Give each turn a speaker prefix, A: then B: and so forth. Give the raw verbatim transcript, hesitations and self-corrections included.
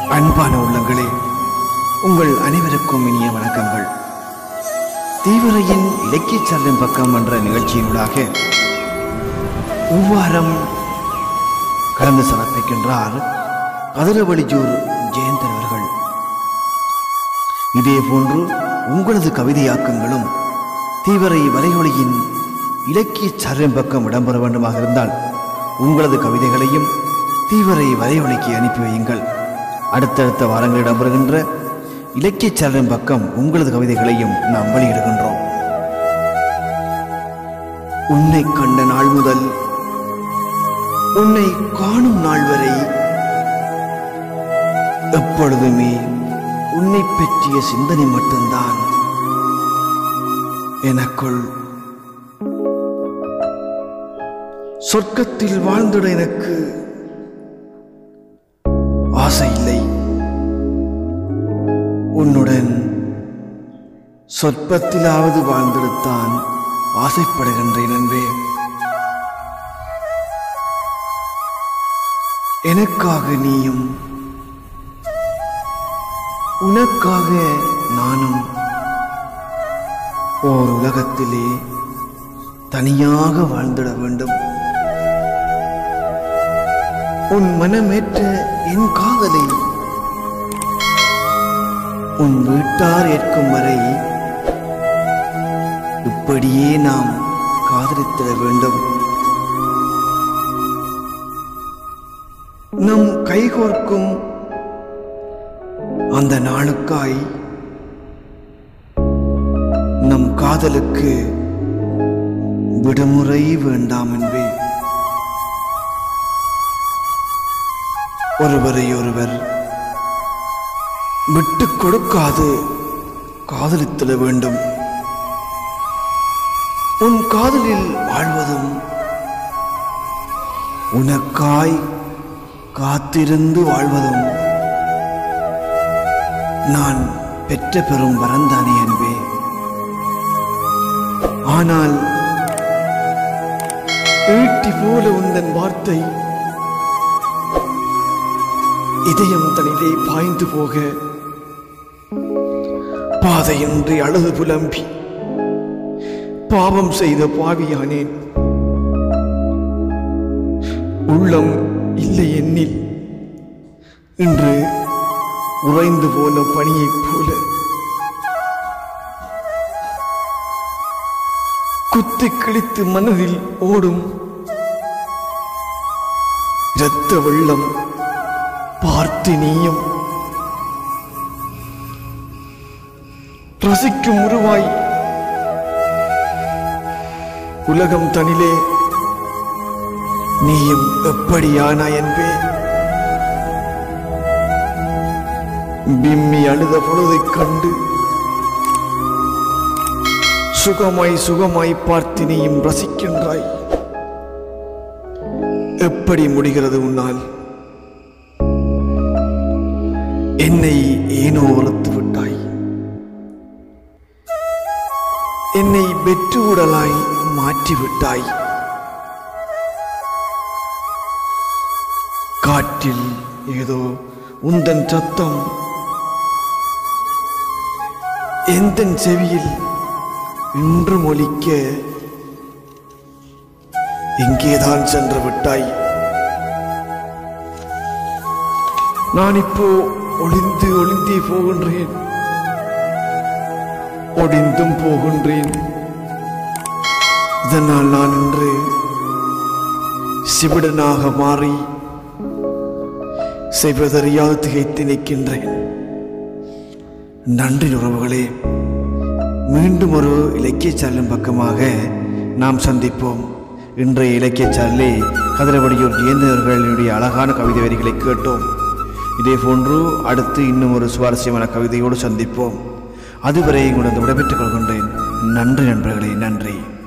A: அன்பான உள்ளங்களே, உங்கள் அனைவருக்கும் இனிய வணக்கங்கள். தீவிரையின் இலக்கிய சரணம் பக்கம் என்ற நிகழ்ச்சியினூடாக இவ்வாரம் கலந்து சமர்ப்பிக்கின்றார் கதிரவழியூர் ஜெயந்தன் அவர்கள். இதே போன்று உங்களது கவிதையாக்கங்களும் தீவிரை வலையொலியின் இலக்கிய சரணம் பக்கம் இடம்பெற வேண்டுமாக இருந்தால் உங்களது கவிதைகளையும் தீவிரை வலையொலிக்கு அனுப்பி வையுங்கள். அடுத்தடுத்த வாரங்கள் இடம்பெறுகின்ற இலக்கிய சரணம் பக்கம் உங்களது கவிதைகளையும் நாம் வெளியிடுகின்றோம். உன்னை கண்ட நாள் முதல் உன்னை காணும் நாள் வரை எப்பொழுதுமே உன்னை பற்றிய சிந்தனை மட்டும்தான் எனக்குள். சொர்க்கத்தில் வாழ்ந்திட எனக்கு ஆசை இல்லை, உன்னுடன் சொற்பத்திலாவது வாழ்ந்திடத்தான் ஆசைப்படுகின்றேன் என்பே. எனக்காக நீயும் உனக்காக நானும் ஓர் உலகத்திலே தனியாக வாழ்ந்திட வேண்டும். உன் மனமேற்ற என் காதலை உன் வீட்டார் ஏற்கும் வரை இப்படியே நாம் காதலித்திட வேண்டும். நம் கைகோர்க்கும் அந்த நாளுக்காய் நம் காதலுக்கு விடுமுறை வேண்டாம் என்பே. ஒருவரை ஒருவர் விட்டுக் கொடுக்காது காதலித்திட வேண்டும். உன் காதலில் வாழ்வதும் உனக்காய் காத்திருந்து வாழ்வதும் நான் பெற்ற பெரும் வரந்தானே என்பே. ஆனால் ஈட்டி போல உந்தன் வார்த்தை இதயம் தனிலே பாய்ந்து போக பாதையின்றி அழுது புலம்பி பாவம் செய்த பாவியானேன். உள்ளம் இல்லை என்னில் இன்று உறைந்து போன பனியைப் போல குத்தி கிழித்து மனதில் ஓடும் இரத்த வெள்ளம் பார்த்து நீயும் ரசிக்கும் உருவாய் உலகம் தனிலே நீயும் எப்படியானா என்பே. பிம்மி அழுத பொழுதைக் கண்டு சுகமாய் சுகமாய் பார்த்து நீயும் ரசிக்கின்றாய். எப்படி முடிகிறது உன்னால்? என்னை ஏனோ வளர்த்து விட்டாய், என்னை வெற்று உடலாய் மாற்றிவிட்டாய். காற்றில் ஏதோ உந்தன் சத்தம் எந்தன் செவியில் இன்று ஒலிக்க எங்கேதான் சென்று விட்டாய். நான் இப்போ ஒளிந்து ஒளிந்தே போகின்றேன், ஒளிந்தும் போகின்றேன். இதனால் நான் இன்று சிவிடனாக மாறி செய்வதறியாது திகைத்து நிற்கின்றேன். நன்றி உறவுகளே. மீண்டும் ஒரு இலக்கிய சாரலின் பக்கமாக நாம் சந்திப்போம். இன்றைய இலக்கிய சாரலே கதிரவழியூர் ஜெயந்தவர்களுடைய அழகான கவிதை வரிகளை கேட்டோம். இதே போன்று அடுத்து இன்னும் ஒரு சுவாரஸ்யமான கவிதையோடு சந்திப்போம். அதுவரை உங்களது விடைபெற்றுக் கொள்கின்றேன். நன்றி நண்பர்களே, நன்றி.